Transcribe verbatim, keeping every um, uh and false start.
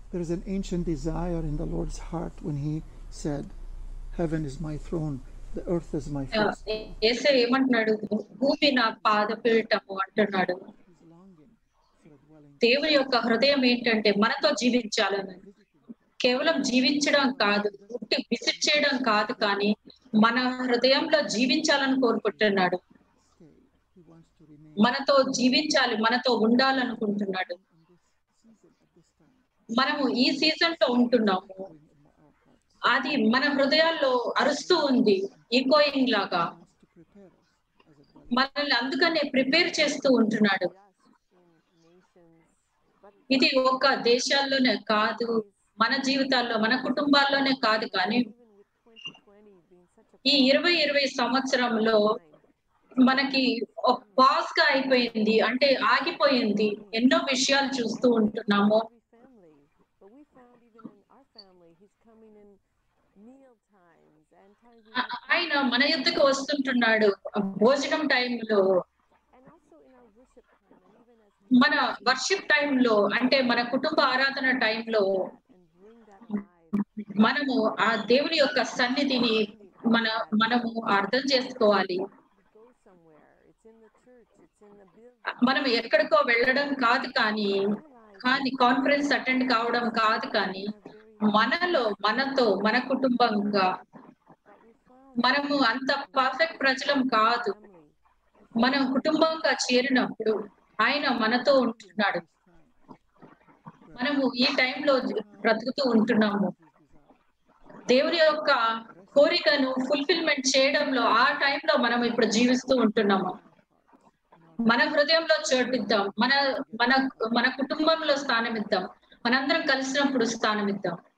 There is an ancient desire in the Lord's heart when he said, "Heaven is my throne, the earth is my footstool." యేసే ఏమంటున్నాడు, భూమి నా పాదపీఠము అంటున్నాడు. He's longing for a dwelling దేవుని యొక్క హృదయం ఏంటంటే మనతో జీవించాలని. కేవలం జీవించడం కాదు, ఉట్టి విజిట్ చేయడం కాదు, కానీ మన హృదయంలో జీవించాలని కోరుకుంటున్నాడు. stay. He wants to remain మనతో జీవించాలి, మనతో ఉండాలనుకుంటున్నాడు. in this season at this time. మనము ఈ సీజన్ లో ఉంటున్నాము. Going in our hearts. అది మన హృదయాల్లో అరుస్తూ ఉంది, ఈకోయింగ్ లాగా. He wants to prepare us as a dwelling. మనల్ని అందుకనే ప్రిపేర్ చేస్తూ ఉంటున్నాడు. ఇది ఒక దేశాల్లోనే కాదు, మన జీవితాల్లో, మన కుటుంబాల్లోనే కాదు, కానీ ఈ ఇరవై ఇరవై సంవత్సరంలో మనకి ఒక పాజ్ గా అయిపోయింది, అంటే ఆగిపోయింది. ఎన్నో విషయాలు చూస్తూ ఉంటున్నాము. ఆ- ఆయన మన యుద్ధకు వస్తుంటున్నాడు భోజనం టైంలో, మన వర్షిప్ టైంలో, అంటే మన కుటుంబ ఆరాధన టైంలో మనము ఆ దేవుని యొక్క సన్నిధిని మన మనము అర్థం చేసుకోవాలి. మనం ఎక్కడికో వెళ్ళడం కాదు, కానీ కానీ కాన్ఫరెన్స్ అటెండ్ కావడం కాదు, కానీ మనలో మనతో మన కుటుంబంగా మనము అంత పర్ఫెక్ట్ ప్రజలం కాదు. మనం కుటుంబంగా చేరినప్పుడు ఆయన మనతో ఉంటున్నాడు. మనము ఈ టైంలో బ్రతుకుతూ ఉంటున్నాము. దేవుని యొక్క కోరికను ఫుల్ఫిల్మెంట్ చేయడంలో ఆ టైంలో మనం ఇప్పుడు జీవిస్తూ ఉంటున్నాము. మన హృదయంలో చోటిద్దాం, మన మన మన కుటుంబంలో స్థానం ఇద్దాం, మనందరం కలిసినప్పుడు స్థానం ఇద్దాం.